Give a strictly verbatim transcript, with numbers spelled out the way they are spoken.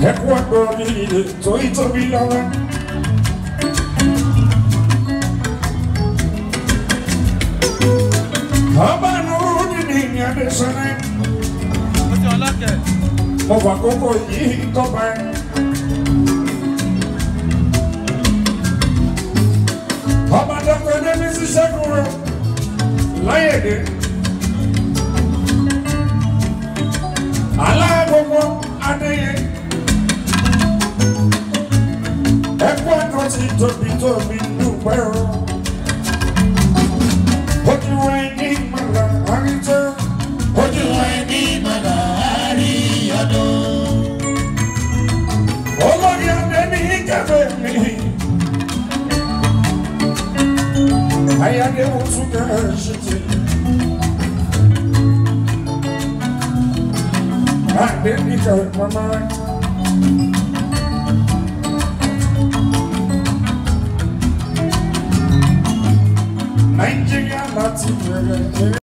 Ecuador ide to ito bilawa. Habano ni niya desane. Mo va koko yi to ba. Habada ko ne mi si shakuro. Layede. Ala gogo adeye. Ecuador si to bi to bi nu pero. What you ain't need mala harito. What you ain't need mala harito. Olori ande mi kafe mi. Ayade usuka shiti. Ande mi kafe mama. Nigeria, Latin,